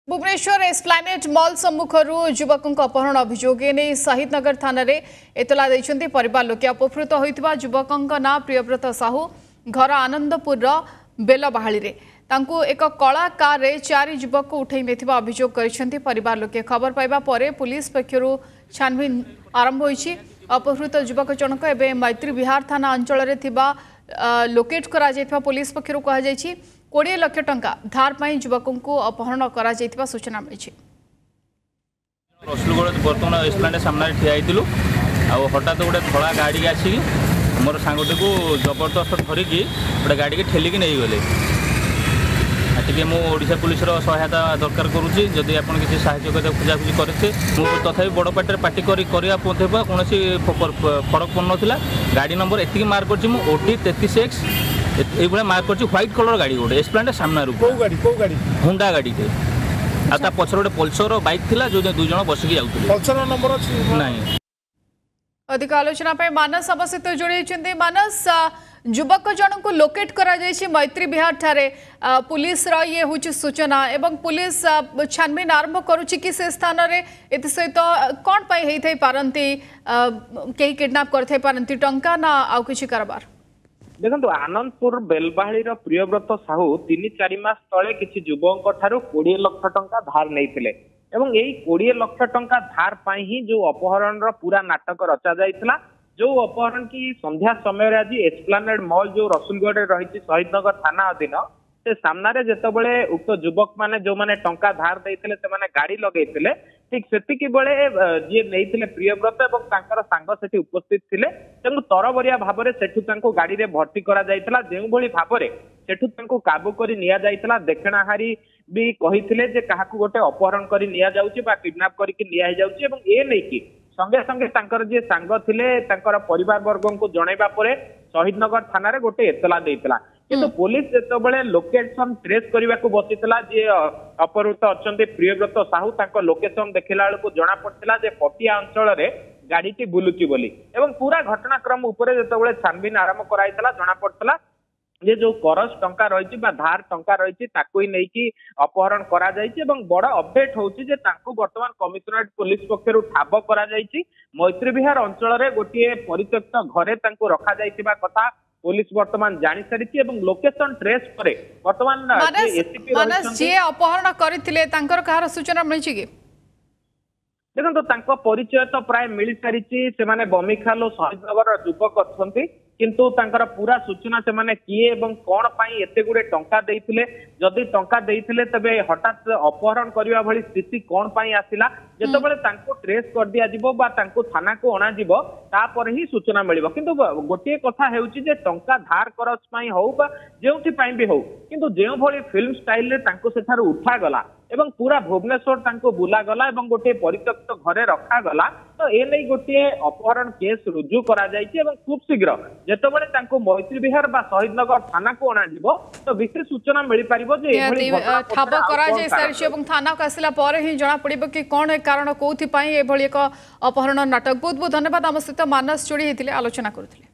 Bhubaneswar Esplanade mall सम्मुखर युवकों अपहरण अभियोग नहीं शहीदनगर थाना एतला देते परिवार लोके अपहृत होता युवकों ना प्रियव्रत साहू घर आनंदपुर बेलबाहाली एक कला कार रे 4 युवक उठे अभियोग कर परिवार लोके खबर पाइबा परे पुलिस पक्षर छानबीन आरंभ होईछि। अपहृत युवक जनक एवं मैत्री विहार थाना अंचल लोकेट करा पुलिस पक्षर कहुई 20 लाख टंका धार पर युवकों को अपहरण करा सूचना मिली। रसुलगढ़ बर्तमान एस्प्लानेड सामने ठिया होइतिलु हठात गोटे धड़ा गाड़ी आसी मोर सांगटी को जबरदस्त धरिकी गोटे गाड़ी के ठेलिकी नहीं गले टी ओडिशा पुलिस सहायता दरकार करुँची जदि आप किसी साहाय्य खोजाखोजी करते तथा बड़ पार्टी पार्टी करने कौन फरक पड़ना गाड़ी नंबर एति मार्क कर OT 33X ये मार्क कर व्हाइट कलर गाड़ी गोटे एस्प्लानेड सामने हुंडा गाड़ी आ पछर गोटे पल्सर बाइक थिला जो 2 जन बसिक जाऊँ ना। अधिक आलोचना मानस आम सहित जोड़ी मानस युवक जन को लोकेट करा मैत्री विहार ठारे पुलिस ये हूँ सूचना एवं पुलिस छानबीन आरंभ करुच्ची कि से स्थान में ए सहित कौन पाई पारती कहीं किडनैप करते टंका ना आउ किसी कारबार। देखो आनंदपुर बेलबाहाली प्रियव्रत साहू 3-4 मास तले किसी युवकों ठारू 20 लाख टंका धार नहीं एवं यही 20 लाख टंका धार पाई ही जो अपहरण पूरा नाटक रचा जाइथिला जो अपहरण की संध्या समय आज एस्प्लानेड मॉल जो रसुलगढ़ रही शहीदनगर थाना अधीन से सामने जितेबाला उक्त युवक मैंने जो मैंने टंका धार देते से गाड़ी लगे ठीक से बेले जी नहीं प्रियव्रत और सांग से उपस्थित थे तरबरिया भाव से गाड़ी में भर्ती करा जो भाव से काबू कर देखणाहारी भी कही क्या गोटे अपहरण कर किडनैप करके संगे संगे जी सांग थे परिवार वर्ग को जनइबा परे शहीदनगर थाना गोटे एतला देइतला किंतु पुलिस जेतबेले लोकेशन ट्रेस करने को बसीला जी अपहृत अच्छा प्रियव्रत साहू लोकेशन देखला बेलू जना पड़ता पटिया अंचल गाड़ी बुलुची बोली एवं पूरा घटनाक्रम उपरे जेतबेले छानबीन आरंभ कराइतला जना पड़ता ये जो करज टंका रही धार टंका रही नहीं अपहरण करा बड़ अपडेट होची जे तांको वर्तमान कमिशनरेट पुलिस पक्षर ठाब करा मैत्री विहार अंचल गोटे परित्यक्त घरे रखा जाइतिबा कथा पुलिस वर्तमान जानी सारी लोकेशन ट्रेस करे वर्तमान जे अपहरण करथिले तांकर कहार सूचना मिली कि देखो परिचय तो प्राय मिल सारी से बमिखाल और शहीदनगर युवक अच्छा किंतु तांकर पूरा सूचना से माने किए एवं कौन पाई एते गुडे टंका देइथिले जदि टंका देइथिले तबे हठात अपहरण करिवा भली स्थिति कौन पाई आसिला जेतबेले तांको ट्रेस कर दिया जिवो बा तांको थाना को अणा जिवो तापर ही सूचना मिलिबो किंतु गोटे कथा हेउची जे टंका धार करज पाई हो बा जेउथि पाई भी हो किंतु जेउ भली फिल्म स्टाइल रे तांको सेठार उठा गला एवं पूरा भुवनेश्वर तांको बुला गला एवं गोटे परित्यक्त घरे रखा गला तो ए नै गोटे अपहरण केस रुजु करा जायछि एवं खूब शीघ्र जेतबेले तांको मैत्री विहार बा शहीदनगर थाना को अणा जिवो तो विशेष सूचना मिली परिबो जे एभली ठाब करा जाय सारी एवं थाना को आसिला परे ही जणा पड़िबो कि कोन कारण कोथि पई एभली एक अपहरण नाटक। बहुत बहुत धन्यवाद आम सहित मानस जोड़ी होते आलोचना करथिले।